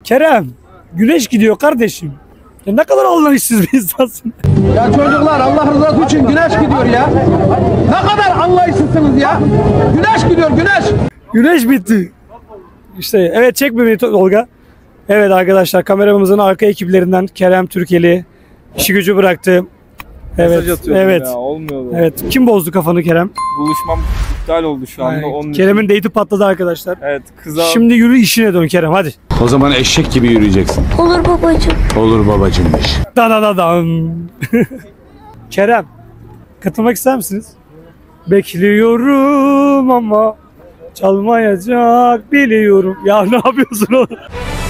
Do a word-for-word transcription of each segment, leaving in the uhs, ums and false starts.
Kerem, güneş gidiyor kardeşim. Ya ne kadar anlayışsız bir insansın. Ya çocuklar Allah rızası için güneş gidiyor ya. Ne kadar anlayışsızsınız ya. Güneş gidiyor güneş. Güneş bitti. İşte evet, çek beni Tolga. Evet arkadaşlar, kameramızın arka ekiplerinden Kerem Türkeli işi gücü bıraktı. Evet, evet. Ya, olmuyor böyle. Evet. Kim bozdu kafanı Kerem? Buluşmam iptal oldu şu anda. Yani, onun Kerem'in için... date'i patladı arkadaşlar. Evet, kıza... Şimdi yürü işine dön Kerem, hadi. O zaman eşek gibi yürüyeceksin. Olur babacığım. Olur babacığımmış. Dananadan. Kerem, katılmak ister misiniz? Bekliyorum ama çalmayacak biliyorum. Ya ne yapıyorsun oğlum?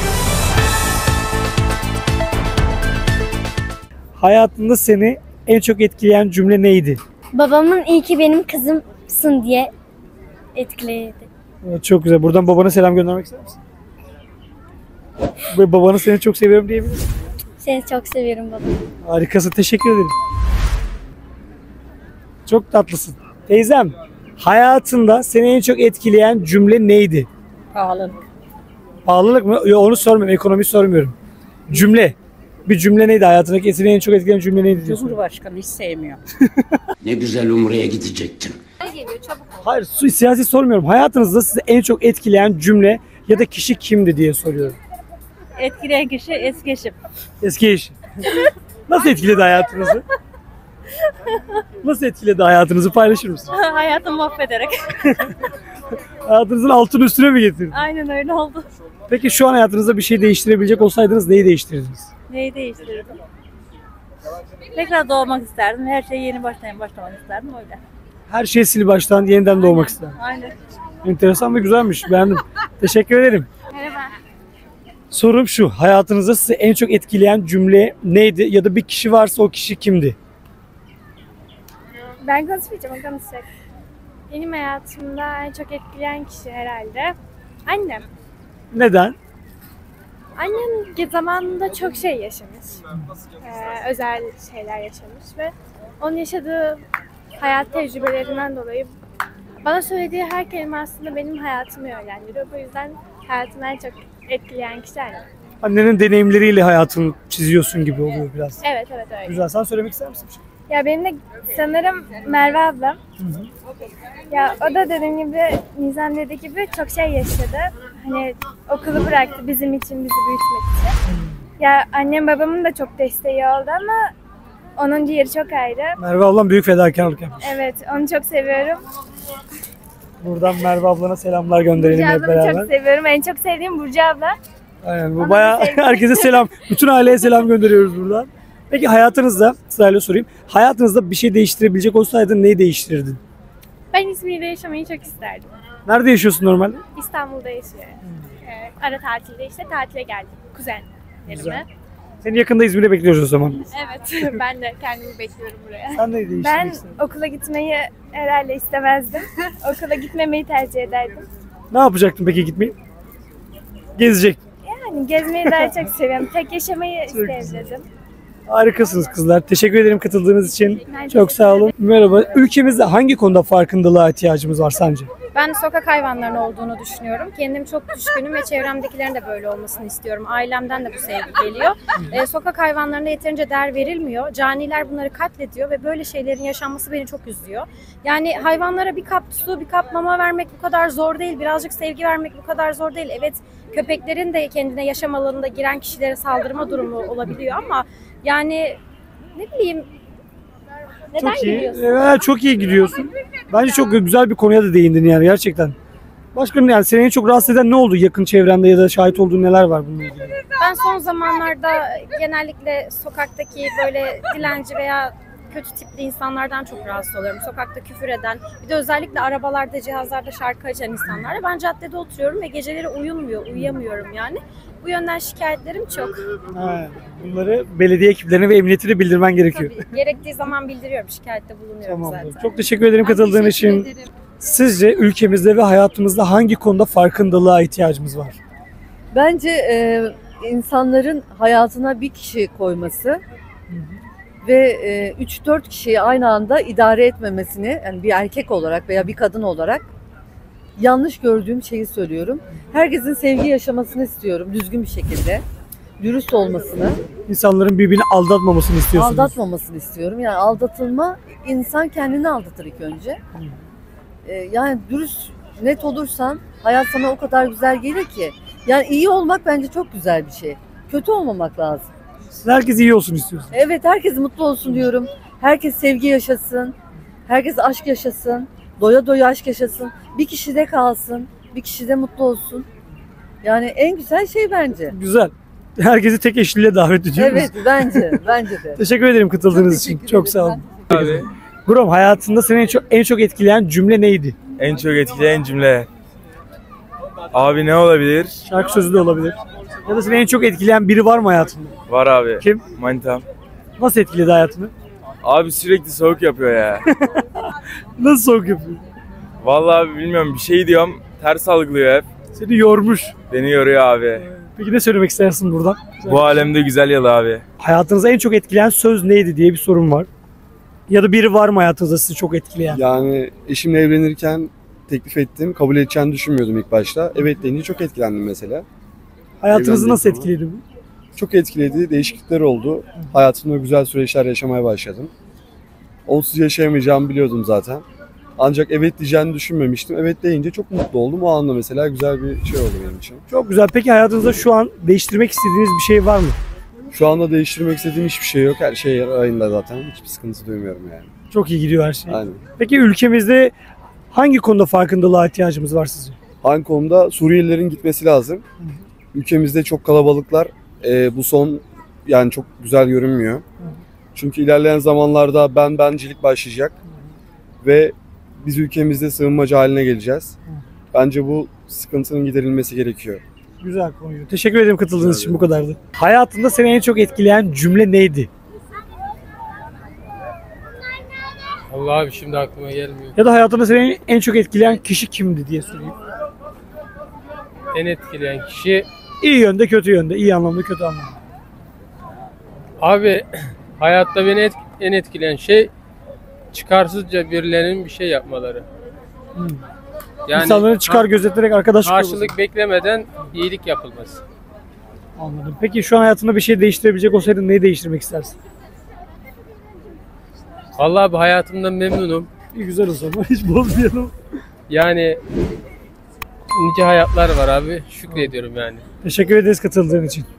Hayatında seni en çok etkileyen cümle neydi? Babamın iyi ki benim kızımsın diye etkiledi. Evet, çok güzel. Buradan babana selam göndermek ister misin? Ve babanı seni çok seviyorum diyebilir misin? Seni çok seviyorum baba. Harikasın. Teşekkür ederim. Çok tatlısın. Teyzem, hayatında seni en çok etkileyen cümle neydi? Pahalılık. Pahalılık mı? Yok, onu sormuyorum. Ekonomi sormuyorum. Cümle. Bir cümle neydi? Hayatındaki seni en çok etkileyen cümle neydi? diyorsun? Cumhurbaşkanı hiç sevmiyor. Ne güzel Umre'ye gidecektin. Hayır, su- siyasi sormuyorum. Hayatınızda sizi en çok etkileyen cümle ya da kişi kimdi diye soruyorum. Etkileyen kişi eski eşim. Eski eş. Nasıl etkiledi hayatınızı? Nasıl etkiledi hayatınızı, paylaşır mısın? Hayatımı mahvederek. Hayatınızın altını üstüne mi getirdi? Aynen öyle oldu. Peki şu an hayatınızda bir şey değiştirebilecek olsaydınız neyi değiştirirdiniz? Neyi değiştirdim? Tekrar doğmak isterdim. Her şeyi yeni baştan başlamak isterdim öyle. Her şeyi sil baştan yeniden doğmak istedim. Aynen. Enteresan ve güzelmiş. Beğendim. Teşekkür ederim. Merhaba. Sorum şu. Hayatınızda sizi en çok etkileyen cümle neydi? Ya da bir kişi varsa o kişi kimdi? Ben konuşmayacağım, o konuşacak. Benim hayatımda en çok etkileyen kişi herhalde annem. Neden? Annem zamanında çok şey yaşamış. Ee, özel şeyler yaşamış ve onun yaşadığı hayat tecrübelerinden dolayı bana söylediği her kelime aslında benim hayatımı yönlendiriyor. Bu yüzden hayatımı en çok etkileyen kişi annem. Annenin deneyimleriyle hayatını çiziyorsun gibi oluyor biraz. Evet, evet öyle. Güzel. Sen söylemek ister misin bir şey? Ya benim de sanırım Merve ablam. Ya o da dediğim gibi, Nizam dediği gibi çok şey yaşadı. Hani okulu bıraktı bizim için, bizi büyütmek için. Ya annem babamın da çok desteği oldu ama onun yeri çok ayrı. Merve ablam büyük fedakarlık yapmış. Evet, onu çok seviyorum. Buradan Merve ablana selamlar gönderelim Burcu hep ablamı beraber. çok seviyorum. En çok sevdiğim Burcu abla. Aynen, bu Ona bayağı da sevgiler. herkese selam. Bütün aileye selam gönderiyoruz buradan. Peki hayatınızda, sırayla sorayım. Hayatınızda bir şey değiştirebilecek olsaydın neyi değiştirirdin? Ben İzmir'de yaşamayı çok isterdim. Nerede yaşıyorsun normalde? İstanbul'da yaşıyorum. Evet, ara tatilde işte tatile geldim. Kuzenlerime. Güzel. Seni yakında İzmir'e bekliyoruz o zaman. Evet, ben de kendimi bekliyorum buraya. Sen neyi değiştirmek Ben istedin? okula gitmeyi herhalde istemezdim. Okula gitmemeyi tercih ederdim. Ne yapacaktın peki gitmeyi? Gezecek. Yani gezmeyi daha çok seviyorum. Tek yaşamayı güzel. isterdim. Harikasınız kızlar. Teşekkür ederim katıldığınız için. Ben Çok sağ olun. Merhaba. Ülkemizde hangi konuda farkındalığa ihtiyacımız var sence? Ben sokak hayvanlarının olduğunu düşünüyorum. Kendim çok düşkünüm ve çevremdekilerin de böyle olmasını istiyorum. Ailemden de bu sevgi geliyor. Ee, sokak hayvanlarına yeterince değer verilmiyor. Caniler bunları katlediyor ve böyle şeylerin yaşanması beni çok üzüyor. Yani hayvanlara bir kap su, bir kap mama vermek bu kadar zor değil. Birazcık sevgi vermek bu kadar zor değil. Evet, köpeklerin de kendine yaşam alanında giren kişilere saldırma durumu olabiliyor ama yani ne bileyim, neden Çok iyi. gülüyorsun? Evet, çok iyi gidiyorsun. Bence çok güzel bir konuya da değindin yani gerçekten. Başka ne yani, seni en çok rahatsız eden ne oldu yakın çevrende ya da şahit olduğun neler var bununla ilgili? Ben son zamanlarda genellikle sokaktaki böyle dilenci veya kötü tipli insanlardan çok rahatsız oluyorum. Sokakta küfür eden, bir de özellikle arabalarda, cihazlarda şarkı açan insanlara. Ben caddede oturuyorum ve geceleri uyumuyor, uyuyamıyorum yani. Bu yönden şikayetlerim çok. Ha, bunları belediye ekiplerine ve emniyetine bildirmen gerekiyor. Tabii, gerektiği zaman bildiriyorum, şikayette bulunuyorum Tamamdır. zaten. Çok teşekkür ederim Ben katıldığın teşekkür için. ederim. Sizce ülkemizde ve hayatımızda hangi konuda farkındalığa ihtiyacımız var? Bence e, insanların hayatına bir kişi koyması ve e, üç dört kişiyi aynı anda idare etmemesini, yani bir erkek olarak veya bir kadın olarak yanlış gördüğüm şeyi söylüyorum. Herkesin sevgi yaşamasını istiyorum düzgün bir şekilde. Dürüst olmasını, İnsanların birbirini aldatmamasını istiyorsunuz. aldatmamasını istiyorum. Yani aldatılma, insan kendini aldatır ilk önce. Ee, yani dürüst, net olursan hayat sana o kadar güzel gelir ki. Yani iyi olmak bence çok güzel bir şey. Kötü olmamak lazım. Siz herkes iyi olsun istiyorsunuz. Evet, herkes mutlu olsun diyorum. Herkes sevgi yaşasın. Herkes aşk yaşasın. Doya doya aşk yaşasın. Bir kişide kalsın. Bir kişide mutlu olsun. Yani en güzel şey bence. Güzel. Herkesi tek eşliliğe davet ediyoruz. Evet, bence. Bence de. Teşekkür ederim katıldığınız Çok için. teşekkür Çok ederim. sağ olun. Ben Abi Brom, hayatında seni en çok, en çok etkileyen cümle neydi? en çok etkileyen cümle. Abi ne olabilir? Şarkı sözü de olabilir. Ya da seni en çok etkileyen biri var mı hayatında? Var abi. Kim? Manitam. Nasıl etkiledi hayatını? Abi sürekli soğuk yapıyor ya. Nasıl soğuk yapıyor? Vallahi abi bilmiyorum bir şey diyorum ters algılıyor hep. Seni yormuş. Beni yoruyor abi. Peki ne söylemek istersin buradan? Bu alemde güzel yalı abi. Hayatınızı en çok etkileyen söz neydi diye bir sorum var. Ya da biri var mı hayatınızda sizi çok etkileyen? Yani eşimle evlenirken teklif ettim. Kabul edeceğini düşünmüyordum ilk başta. Evet deyince çok etkilendim mesela. Hayatınızı evlendik nasıl ama. etkiledi bu? Çok etkiledi. Değişiklikler oldu. Hayatımda güzel süreçler yaşamaya başladım. Onsuz yaşayamayacağımı biliyordum zaten. Ancak evet diyeceğini düşünmemiştim. Evet deyince çok mutlu oldum. O anda mesela güzel bir şey oldu benim için. Çok güzel. Peki hayatınızda şu an değiştirmek istediğiniz bir şey var mı? Şu anda değiştirmek istediğim hiçbir şey yok. Her şey rayında zaten. Hiçbir sıkıntı duymuyorum yani. Çok iyi gidiyor her şey. Aynen. Peki ülkemizde hangi konuda farkındalığa ihtiyacımız var sizce? Hangi konuda? Suriyelilerin gitmesi lazım. Ülkemizde çok kalabalıklar. Ee, bu son yani çok güzel görünmüyor. Çünkü ilerleyen zamanlarda ben bencilik başlayacak. Ve biz ülkemizde sığınmacı haline geleceğiz. Bence bu sıkıntının giderilmesi gerekiyor. Güzel konuyu. Teşekkür ederim katıldığınız için, bu kadardı. Hayatında seni en çok etkileyen cümle neydi? Allah abi şimdi aklıma gelmiyor. Ya da hayatında seni en çok etkileyen kişi kimdi diye sorayım. En etkileyen kişi İyi yönde, kötü yönde. İyi anlamda, kötü anlamda. abi hayatta beni et- en etkileyen şey çıkarsızca birilerinin bir şey yapmaları. Hmm. Yani İnsanları çıkar gözeterek arkadaşlık karşılık olması. beklemeden iyilik yapılması. Anladım. Peki şu an hayatında bir şey değiştirebilecek olsaydın neyi değiştirmek istersin? Vallahi abi hayatımdan memnunum. İyi, güzel o zaman. Hiç bozmayalım. Yani nice hayatlar var abi. Şükrediyorum yani. Teşekkür ederiz katıldığın için.